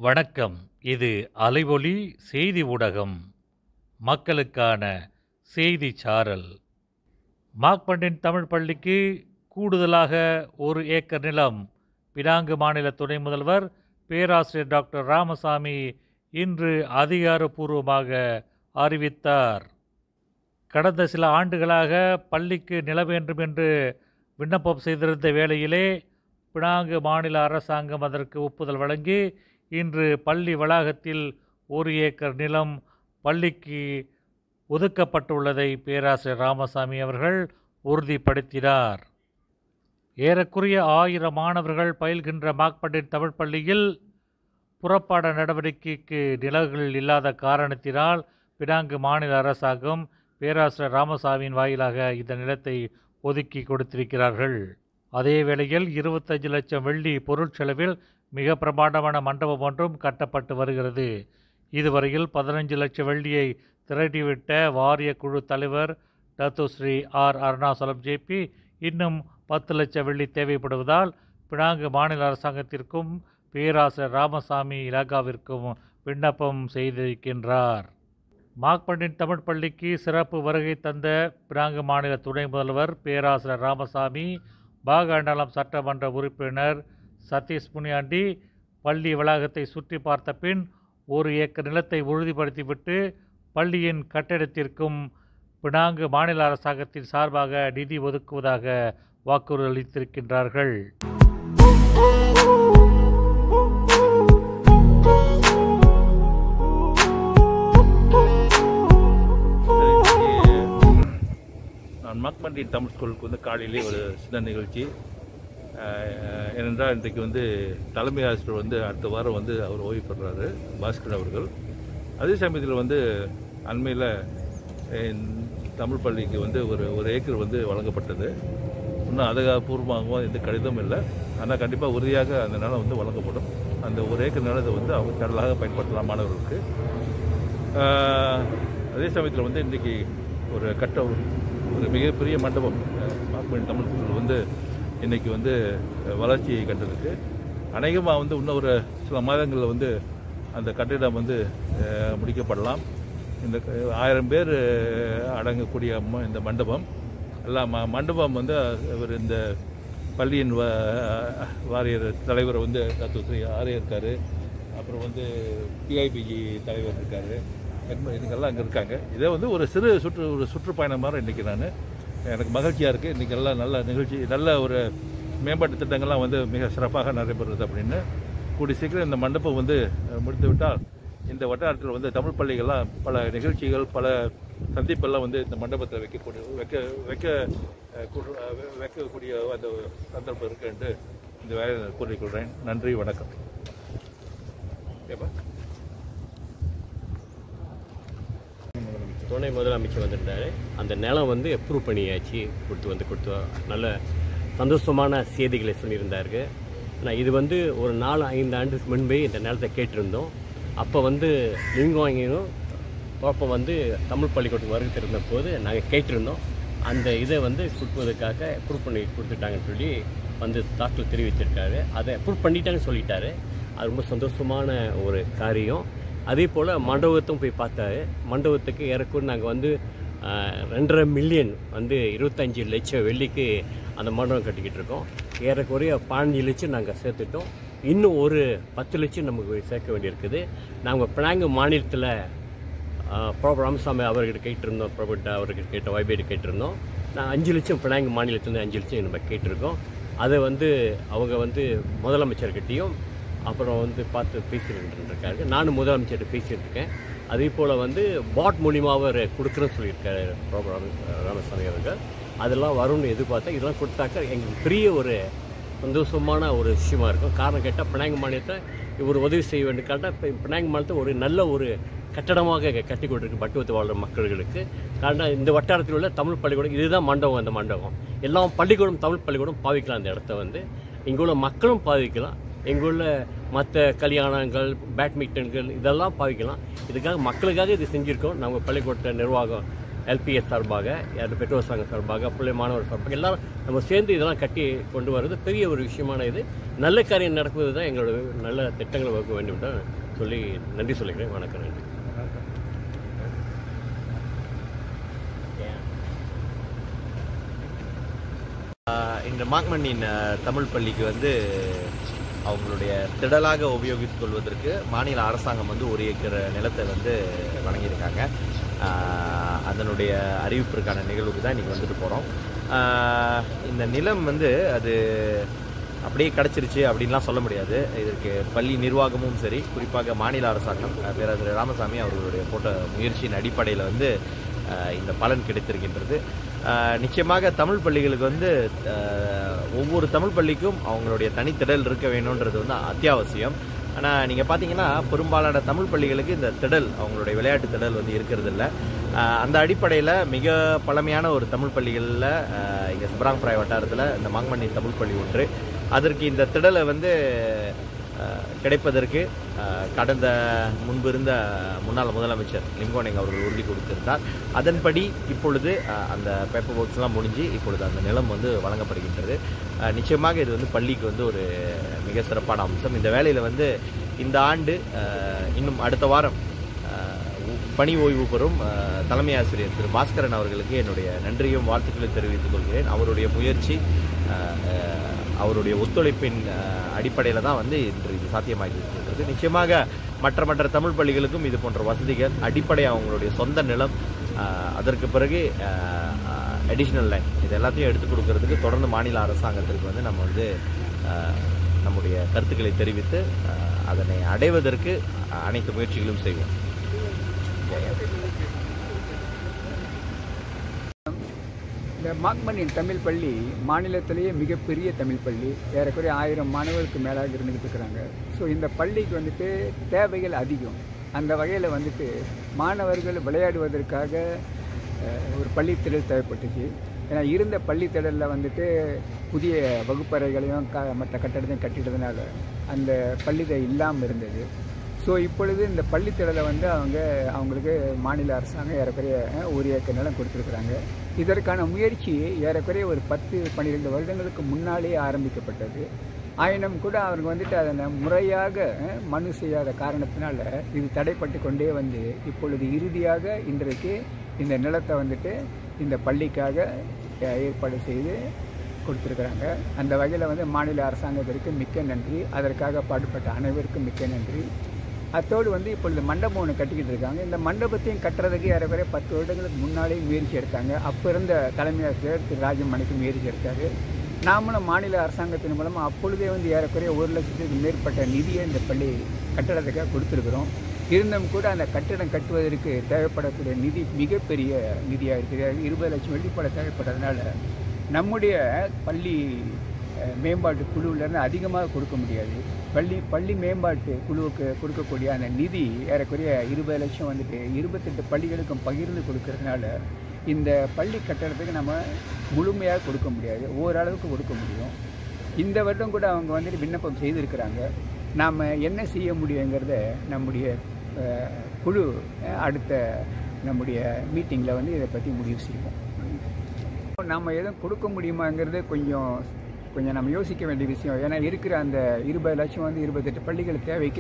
வணக்கம். இது அலைவொலி செய்தி ஊடகம். மக்களுக்கான செய்தி சாரல். மாக்பண்டின் தமிழ் பள்ளிக்கு கூடுதலாக 1 ஏக்கர் நிலம் பினாங்கு மாநில துணை முதல்வர் பேராசிரியர் டாக்டர் ராமசாமி இன்று அதிகாரப்பூர்வமாக அறிவித்தார். கடந்த சில ஆண்டுகளாக பள்ளிக்கு நிலம் வேண்டும் என்று விண்ணப்பம் செய்திருந்த வேளையிலே பினாங்கு மாநில அரசாங்கம் அதற்கு ஒப்புதல் வழங்கி இன்று பள்ளி வளாகத்தில் 1 ஏக்கர் நிலம் பள்ளிக்கு ஒதுக்கப்பட்டுள்ளதை பேராசிரியர் ராமசாமி அவர்கள் உறுதிப்படுத்தினார். ஏறக்குறைய 1000 மாணவர்கள் பயில்கின்ற மாக்பண்டின் தமிழ் பள்ளியில் புறப்பாட நடவடிக்கைக்கு நிலங்கள் இல்லாத காரணத்தினால் பினாங்கு மாநில அரசாங்கம் பேராசிரியர் ராமசாமியின் வாயிலாக இந்த நிலத்தை ஒதுக்கி கொடுத்திருக்கிறார்கள். அதே வேளையில் 25 லட்சம் வெள்ளி பொருட்செலவில் மிக பிரமாண்டமான மண்டபம் ஒன்றும் கட்டப்பட்டு வருகிறது. இதுவரையில் 15 லட்சம் வெள்ளியை திரட்டிவிட்ட வாரிய குழு தலைவர் டத்துஸ்ரீ ஆர் அருணாசலம் ஜேபி இன்னும் 10 லட்சம் வெள்ளி தேவைப்படுவதால் பினாங்கு மாநில அரசாங்கத்திற்கும் பேராசிரியர் ராமசாமி இலாகாவிற்கும் விண்ணப்பம் செய்திருக்கின்றார். மாக்பண்டின் தமிழ் பள்ளிக்கு சிறப்பு வருகை தந்த பினாங்கு மாநில துணை முதல்வர் பேராசிரியர் ராமசாமி, பாகண்டலம் சட்டமன்ற உறுப்பினர் சதீஷ் முனியாண்டி பள்ளி வளாகத்தை சுற்றி பார்த்த பின் 1 ஏக்கர் நிலத்தை உறுதிப்படுத்திவிட்டு பள்ளியின் கட்டிடத்திற்கும் பினாங்கு மாநில அரசாங்கத்தின் சார்பாக நிதி ஒதுக்குவதாக வாக்குறுதி அளித்திருக்கின்றார்கள். நான் மாக்பண்டின் தமிழ் ஸ்கூலுக்கு காலையிலே ஒரு சின்ன நிகழ்ச்சி. ஏனென்றால் இன்றைக்கு தலைமை ஆசிரியர் அடுத்த வாரம் அவர் ஓய்வு பெறுறாரு, பாஸ்கர் அவர்கள். அதே சமயத்தில் அண்மையில் தமிழ் பள்ளிக்கு ஒரு ஏக்கர் வழங்கப்பட்டது. இன்னும் அதிகாரப்பூர்வமாகவும் எந்த கடிதம் இல்லை. ஆனால் கண்டிப்பாக உறுதியாக அந்த நிலம் வழங்கப்படும். அந்த 1 ஏக்கர் நிலத்தை அவங்க கடலாக பயன்படுத்தலாம் மாணவர்களுக்கு. அதே சமயத்தில் இன்றைக்கி ஒரு மிகப்பெரிய மண்டபம் மாக்பண்டின் தமிழ் ஸ்கூல் இன்றைக்கி வளர்ச்சியை கண்டதுக்கு அநேகமாக இன்னும் ஒரு சில மாதங்களில் அந்த கட்டிடம் முடிக்கப்படலாம். இந்த 1000 பேர் அடங்கக்கூடிய இந்த மண்டபம் எல்லாம் மண்டபம் இந்த பள்ளியின் வாரியர் தலைவர் தத்துவ ஆரே இருக்கார். அப்புறம் பிஐபிஜி தலைவர் இருக்கார். இதுக்கெல்லாம் அங்கே இருக்காங்க. இதே ஒரு சிறு சுற்றுப்பயணம் மாதிரி இன்றைக்கி எனக்கு மகிழ்ச்சியாக இருக்குது. இன்றைக்கி எல்லாம் நல்ல நிகழ்ச்சி, நல்ல ஒரு மேம்பாட்டு திட்டங்கள்லாம் மிக சிறப்பாக நடைபெறுது. அப்படின்னு கூடி சீக்கிரம் இந்த மண்டபம் முடித்து விட்டால் இந்த வட்டாரத்தில் தமிழ் பள்ளிகள்லாம் பல நிகழ்ச்சிகள், பல சந்திப்பெல்லாம் இந்த மண்டபத்தில் வைக்கக்கூடிய அந்த சந்தர்ப்பம் இருக்கு என்று இந்த வேலையை கூறிக்கொள்கிறேன். நன்றி, வணக்கம். துணை முதலமைச்சர் வந்திருந்தார். அந்த நிலம் அப்ரூவ் பண்ணியாச்சு, கொடுத்து நல்ல சந்தோஷமான செய்திகளை சொல்லியிருந்தாரு. நான் இது ஒரு 4-5 ஆண்டுக்கு முன்பே இந்த நிலத்தை கேட்டிருந்தோம். அப்போ லிங்காங்கியும் பாப்பம் தமிழ் பள்ளிக்கூடத்துக்கு வருகை இருந்த போது நாங்கள் கேட்டிருந்தோம். அந்த இதை கொடுப்பதற்காக அப்ரூவ் பண்ணி கொடுத்துட்டாங்கன்னு சொல்லி தாக்கல் தெரிவிச்சிருக்காரு. அதை அப்ரூவ் பண்ணிட்டாங்கன்னு சொல்லிட்டாரு. அது ரொம்ப சந்தோஷமான ஒரு காரியம். அதே போல் மண்டபத்தும் போய் பார்த்தாரு. மண்டபத்துக்கு ஏறக்குறைய நாங்கள் 2.5 மில்லியன் 25 லட்சம் வெள்ளிக்கு அந்த மண்டபம் கட்டிக்கிட்டு இருக்கோம். ஏறக்குறைய 15 லட்சம் நாங்கள் சேர்த்துட்டோம். இன்னும் ஒரு 10 லட்சம் நமக்கு சேர்க்க வேண்டியிருக்குது. நாங்கள் பினாங்கு மாநிலத்தில் ராமசாமி அவர்கிட்ட கேட்டிருந்தோம், பிரபுட்ட அவர்கிட்ட கேட்டோம், வைபேட்டு கேட்டிருந்தோம். நான் 5 லட்சம் பினாங்கு மாநிலத்துலேருந்து 5 லட்சம் நம்ம கேட்டிருக்கோம். அதை அவங்க முதலமைச்சர்கிட்டையும் அப்புறம் பார்த்து பேசிட்டு இருக்காரு. நானும் முதலமைச்சர்கிட்ட பேசிகிட்டு இருக்கேன். அதே போல் பாட் மூலியமாக அவர் கொடுக்குறேன்னு சொல்லியிருக்காரு ராமசாமி அவர்கள். அதெல்லாம் வரும்னு எதிர்பார்த்தா இதெல்லாம் கொடுத்தாக்க எங்களுக்கு பெரிய ஒரு சந்தோஷமான ஒரு விஷயமா இருக்கும். காரணம் கேட்டால் பினாங்கு மாநிலத்தை இவர் உதவி செய்ய வேண்டும். கேட்டால் பினாங்கு மாநிலத்தை ஒரு நல்ல ஒரு கட்டடமாக கட்டி கொண்டிருக்கு பட்டுவத்து வாழ்கிற மக்களுக்கு. காரணம் இந்த வட்டாரத்தில் உள்ள தமிழ் பள்ளிக்கூடம் இதுதான் மண்டபம். அந்த மண்டபம் எல்லாம் பள்ளிக்கூடம், தமிழ் பள்ளிக்கூடம் பாவிக்கலாம். அந்த இடத்த இங்கே உள்ள மக்களும் பாவிக்கலாம். எங்குள்ள மற்ற கல்யாணங்கள், பேட்மிண்டன்கள் இதெல்லாம் பாவிக்கலாம். இதுக்காக மக்களுக்காக இது செஞ்சுருக்கோம். நம்ம பள்ளிக்கூட நிர்வாகம் எல்பிஎஸ் சார்பாக, பெற்றோர் சங்க சார்பாக, பிள்ளை மாணவர் சார்பாக எல்லாரும் நம்ம சேர்ந்து இதெல்லாம் கட்டி கொண்டு வர்றது பெரிய ஒரு விஷயமான இது. நல்ல காரியம் நடக்குவது தான் எங்களோட நல்ல திட்டங்களை வகுக்க வேண்டும் என்று சொல்லி நன்றி சொல்லிக்கிறேன். வணக்கம். நன்றி. இந்த மாக்மண்ணின் தமிழ் பள்ளிக்கு வந்து அவங்களுடைய திடலாக உபயோகித்துக் கொள்வதற்கு மாநில அரசாங்கம் வந்து 1 ஏக்கர் நிலத்தை வந்து வழங்கியிருக்காங்க. அதனுடைய அறிவிப்பிற்கான நிகழ்வுக்கு தான் இன்றைக்கி வந்துட்டு போகிறோம். இந்த நிலம் வந்து அது அப்படியே கிடச்சிருச்சு அப்படின்லாம் சொல்ல முடியாது. இதற்கு பள்ளி நிர்வாகமும் சரி, குறிப்பாக மாநில அரசாங்கம் பேராசிரியர் ராமசாமி அவர்களுடைய போட்ட முயற்சியின் அடிப்படையில் வந்து இந்த பலன் கிடைத்திருக்கின்றது. நிச்சயமாக தமிழ் பள்ளிகளுக்கு வந்து ஒவ்வொரு தமிழ் பள்ளிக்கும் அவங்களுடைய தனித்திடல் இருக்க வேணுன்றது வந்து அத்தியாவசியம். ஆனால் நீங்கள் பார்த்தீங்கன்னா பெரும்பாலான தமிழ் பள்ளிகளுக்கு இந்த திடல், அவங்களுடைய விளையாட்டு திடல் வந்து இருக்கிறது இல்லை. அந்த அடிப்படையில் மிக பழமையான ஒரு தமிழ் பள்ளிகளில் இங்கே சிபராங்பராய் வட்டாரத்தில் இந்த மாங்மண்ணி தமிழ் பள்ளி ஒன்று. அதற்கு இந்த திடலை வந்து கிடைப்பதற்கு கடந்த முன்பு இருந்த முன்னாள் முதலமைச்சர் லிங்கோனிங் அவர்கள் உறுதி கொடுத்திருந்தார். அதன்படி இப்பொழுது அந்த பேப்பர் ஒர்க்ஸ்லாம் முடிஞ்சு இப்பொழுது அந்த நிலம் வந்து வழங்கப்படுகின்றது. நிச்சயமாக இது வந்து பள்ளிக்கு வந்து ஒரு மிக சிறப்பான அம்சம். இந்த வேலையில் வந்து இந்த ஆண்டு இன்னும் அடுத்த வாரம் பணி ஓய்வு பெறும் தலைமை ஆசிரியர் திரு பாஸ்கரன் அவர்களுக்கு என்னுடைய நன்றியும் வாழ்த்துக்களையும் தெரிவித்துக் கொள்கிறேன். அவருடைய முயற்சி, அவருடைய ஒத்துழைப்பின் அடிப்படையில் தான் வந்து இன்று இது சாத்தியமாகி இருக்கின்றது. நிச்சயமாக மற்ற தமிழ் பள்ளிகளுக்கும் இது போன்ற வசதிகள், அடிப்படை அவங்களுடைய சொந்த நிலம், அதற்கு பிறகு அடிஷ்னல் லைன், இது எல்லாத்தையும் எடுத்துக் கொடுக்கறதுக்கு தொடர்ந்து மாநில அரசாங்கத்திற்கு வந்து நம்ம வந்து நம்முடைய கருத்துக்களை தெரிவித்து அதனை அடைவதற்கு அனைத்து முயற்சிகளும் செய்வோம். இந்த மாக்மண்ணின் தமிழ் பள்ளி மாநிலத்திலேயே மிகப்பெரிய தமிழ் பள்ளி. ஏறக்குறைய 1000 மாணவர்களுக்கு மேலாக இருந்துகிட்டு இருக்கிறாங்க. ஸோ இந்த பள்ளிக்கு வந்துட்டு தேவைகள் அதிகம். அந்த வகையில் வந்துட்டு மாணவர்கள் விளையாடுவதற்காக ஒரு பள்ளித்திடல் தேவைப்பட்டுச்சு. ஏன்னா இருந்த பள்ளித்திடலில் வந்துட்டு புதிய வகுப்பறைகளையும் மற்ற கட்டடத்தையும் கட்டிட்டதுனால அந்த பள்ளித்திடல் இல்லாமல் இருந்தது. ஸோ இப்பொழுது இந்த பள்ளித்திடலை வந்து அவங்களுக்கு மாநில அரசாங்கம் ஏறக்குறைய 1 ஏக்கர் நிலம் கொடுத்துருக்குறாங்க. இதற்கான முயற்சி ஏறக்குறைய ஒரு 10-12 வருடங்களுக்கு முன்னாலேயே ஆரம்பிக்கப்பட்டது. ஆயினும் கூட அவங்க வந்துட்டு அதனை முறையாக மனு செய்யாத காரணத்தினால இது தடைப்பட்டு கொண்டே வந்து இப்பொழுது இறுதியாக இன்றைக்கு இந்த நிலத்தை வந்துட்டு இந்த பள்ளிக்காக ஏற்பாடு செய்து கொடுத்துருக்குறாங்க. அந்த வகையில் வந்து மாநில அரசாங்கத்திற்கு மிக்க நன்றி. அதற்காக பாடுபட்ட அனைவருக்கும் மிக்க நன்றி. அத்தோடு வந்து இப்பொழுது மண்டபம் ஒன்று கட்டிக்கிட்டு இருக்காங்க. இந்த மண்டபத்தையும் கட்டுறதுக்கு ஏறக்குறைய 10 வருடங்களுக்கு முன்னாலே முயற்சி எடுத்தாங்க. அப்போ இருந்த தலைமை ஆசிரியர் திரு ராஜமணிக்கு முயற்சி எடுத்தார். நாமளும் மாநில அரசாங்கத்தின் மூலமாக அப்பொழுதே வந்து ஏறக்குறைய 1 லட்சத்துக்கு மேற்பட்ட நிதியை இந்த பள்ளி கட்டடத்துக்காக கொடுத்துருக்குறோம். இருந்தும் கூட அந்த கட்டிடம் கட்டுவதற்கு தேவைப்படக்கூடிய நிதி மிகப்பெரிய நிதியாக இருக்குது. 20 லட்சம் வெள்ளிப்பட தேவைப்படுறதுனால நம்முடைய பள்ளி மேம்பாட்டு குழுவிலேருந்து அதிகமாக கொடுக்க முடியாது. பள்ளி மேம்பாட்டு குழுவுக்கு கொடுக்கக்கூடிய அந்த நிதி ஏறக்குறைய 20 லட்சம் வந்துட்டு 28 பள்ளிகளுக்கும் பகிர்ந்து கொடுக்கறதுனால இந்த பள்ளி கட்டடத்துக்கு நம்ம முழுமையாக கொடுக்க முடியாது, ஓரளவுக்கு கொடுக்க முடியும். இந்த வருடம் கூட அவங்க வந்துட்டு விண்ணப்பம் செய்திருக்கிறாங்க. நாம் என்ன செய்ய முடியுங்கிறத நம்முடைய குழு அடுத்த நம்முடைய மீட்டிங்கில் வந்து இதை பற்றி முடிவு செய்வோம். நம்ம எதுவும் கொடுக்க முடியுமாங்கிறது கொஞ்சம் நம்ம யோசிக்க வேண்டிய விஷயம். ஏன்னா இருக்கிற அந்த 20 லட்சம் வந்து 28 பள்ளிகள் தேவைக்கு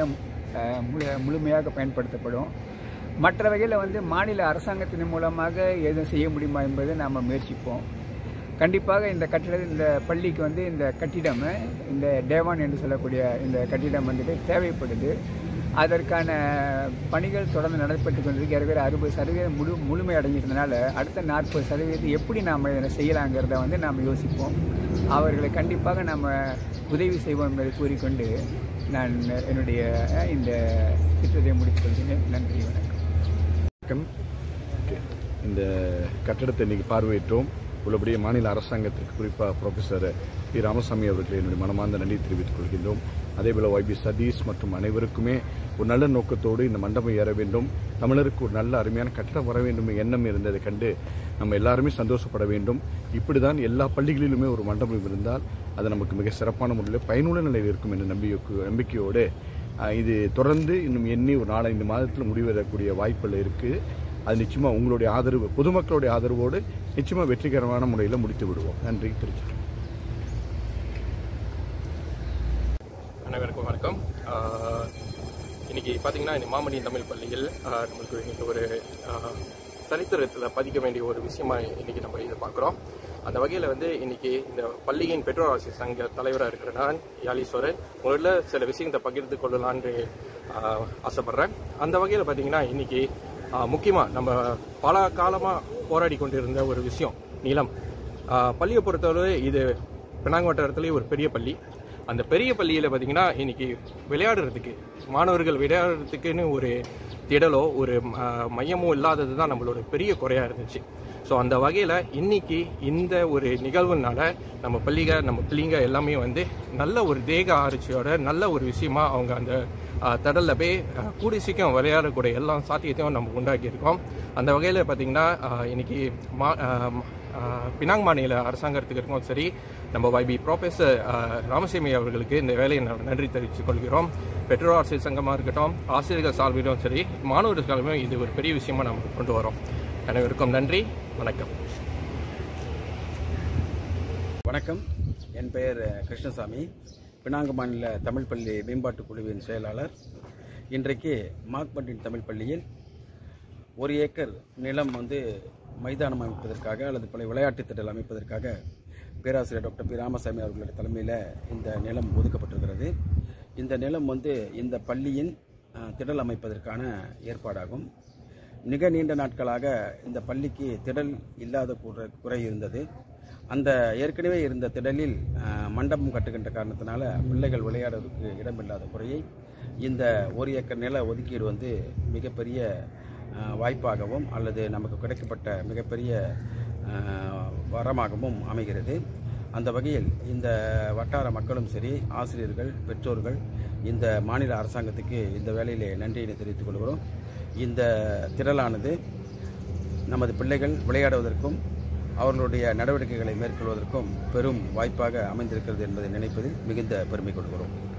முழுமையாக பயன்படுத்தப்படும். மற்ற வகையில் வந்து மாநில அரசாங்கத்தின் மூலமாக எதுவும் செய்ய முடியுமா என்பதை நாம் முயற்சிப்போம். கண்டிப்பாக இந்த பள்ளிக்கு வந்து இந்த கட்டிடம், இந்த டேவான் என்று சொல்லக்கூடிய இந்த கட்டிடம் வந்துட்டு தேவைப்படுது. அதற்கான பணிகள் தொடர்ந்து நடைபெற்று கொண்டிருக்கு. ஏற்கனவே 60% முழுமை அடைஞ்சிருந்தனால அடுத்த 40% எப்படி நாம் இதை செய்யலாங்கிறத வந்து நாம் யோசிப்போம். அவர்களை கண்டிப்பாக நம்ம உதவி செய்வோம் என்பதை கூறிக்கொண்டு நான் என்னுடைய இந்த திட்டத்தை முடித்துக் கொள்கிறேன். நன்றி, வணக்கம். இந்த கட்டடத்தை இன்றைக்கி பார்வையிட்டோம். உள்ளபடியே மாநில அரசாங்கத்திற்கு குறிப்பாக ப்ரொஃபஸர் பி ராமசாமி அவர்களுக்கு என்னுடைய மனமார்ந்த நன்றி தெரிவித்துக் கொள்கின்றோம். அதேபோல் YB சதீஷ் மற்றும் அனைவருக்குமே ஒரு நல்ல நோக்கத்தோடு இந்த மண்டபம் ஏற வேண்டும், தமிழருக்கு ஒரு நல்ல அருமையான கட்டடம் வர வேண்டும் எண்ணம் இருந்ததை கண்டு நம்ம எல்லாருமே சந்தோஷப்பட வேண்டும். இப்படி தான் எல்லா பள்ளிகளிலுமே ஒரு மண்டபம் இருந்தால் அது நமக்கு மிக சிறப்பான முறையில் பயனுள்ள நிலையில் இருக்கும் என்ற நம்பிக்கையோடு இது தொடர்ந்து இன்னும் எண்ணி ஒரு 4-5 மாதத்தில் முடிவெறக்கூடிய வாய்ப்புகள் இருக்குது. அது நிச்சயமாக உங்களுடைய ஆதரவு, பொதுமக்களுடைய ஆதரவோடு நிச்சயமாக வெற்றிகரமான முறையில் முடித்து விடுவோம். நன்றி. திருச்சி. அனைவருக்கும் வணக்கம். இன்னைக்கு பார்த்தீங்கன்னா இந்த மாமணியின் தமிழ் பள்ளியில் நம்மளுக்கு இன்னைக்கு ஒரு சரித்திரத்தில் பதிக்க வேண்டிய ஒரு விஷயமா இன்னைக்கு நம்ம இதை பார்க்குறோம். அந்த வகையில் வந்து இன்னைக்கு இந்த பள்ளியின் பெற்றோர் ஆசிரியர் சங்க தலைவராக இருக்கிற நான் யாலீஸ்வரன் முதல்ல சில விஷயத்தை பகிர்ந்து கொள்ளலான்னு ஆசைப்படுறேன். அந்த வகையில் பார்த்தீங்கன்னா இன்னைக்கு முக்கியமாக நம்ம பல காலமாக போராடி கொண்டிருந்த ஒரு விஷயம் நிலம். பள்ளியை பொறுத்தவரை இது பினாங் வட்டாரத்துலேயே ஒரு பெரிய பள்ளி. அந்த பெரிய பள்ளியில் பார்த்தீங்கன்னா இன்னைக்கு விளையாடுறதுக்கு, மாணவர்கள் விளையாடுறதுக்குன்னு ஒரு திடலோ ஒரு மையமோ இல்லாதது தான் நம்மளோட பெரிய குறையாக இருந்துச்சு. ஸோ அந்த வகையில் இன்னைக்கு இந்த ஒரு நிகழ்வுனால நம்ம பிள்ளைங்க எல்லாமே வந்து நல்ல ஒரு தேக ஆராய்ச்சியோட நல்ல ஒரு விஷயமா அவங்க அந்த திடலில் போய் கூடி சீக்கிரம் விளையாடக்கூடிய எல்லா சாத்தியத்தையும் நம்ம உண்டாக்கியிருக்கோம். அந்த வகையில் பார்த்திங்கன்னா இன்னைக்கு பினாங் மாநில அரசாங்கத்துக்கு இருக்கும் சரி, நம்ம YB ப்ரொஃபஸர் ராமசாமி அவர்களுக்கு இந்த வேலையை நன்றி தெரிவித்துக் கொள்கிறோம். பெற்றோர் ஆசிரியர் சங்கமாக இருக்கட்டும், ஆசிரியர்கள் சார்பிலும் சரி, மாணவர்களுக்காகவும் இது ஒரு பெரிய விஷயமா நம்ம கொண்டு வரோம். அனைவருக்கும் நன்றி, வணக்கம். வணக்கம். என் பெயர் கிருஷ்ணசாமி, பினாங்கு மாநில தமிழ் பள்ளி மேம்பாட்டு குழுவின் செயலாளர். இன்றைக்கு மாக்பண்டின் தமிழ் பள்ளியில் 1 ஏக்கர் நிலம் வந்து மைதானம் அமைப்பதற்காக அல்லது பல விளையாட்டு திடல் அமைப்பதற்காக பேராசிரியர் டாக்டர் பி ராமசாமி அவர்களுடைய தலைமையில் இந்த நிலம் ஒதுக்கப்பட்டிருக்கிறது. இந்த நிலம் வந்து இந்த பள்ளியின் திடல் அமைப்பதற்கான ஏற்பாடாகும். மிக நீண்ட நாட்களாக இந்த பள்ளிக்கு திடல் இல்லாத குறை இருந்தது. அந்த ஏற்கனவே இருந்த திடலில் மண்டபம் கட்டுகின்ற காரணத்தினால பிள்ளைகள் விளையாடுவதற்கு இடமில்லாத குறையை இந்த 1 ஏக்கர் நில ஒதுக்கீடு வந்து மிகப்பெரிய வாய்ப்பாகவும் அல்லது நமக்கு கிடைக்கப்பட்ட மிகப்பெரிய வரமாகவும் அமைகிறது. அந்த வகையில் இந்த வட்டார மக்களும் சரி, ஆசிரியர்கள், பெற்றோர்கள் இந்த மாநில அரசாங்கத்துக்கு இந்த வேளையிலே நன்றியினை தெரிவித்துக் கொள்கிறோம். இந்த திடலானது நமது பிள்ளைகள் விளையாடுவதற்கும் அவர்களுடைய நடவடிக்கைகளை மேற்கொள்வதற்கும் பெரும் வாய்ப்பாக அமைந்திருக்கிறது என்பதை நினைப்பதில் மிகுந்த பெருமை கொள்கிறோம்.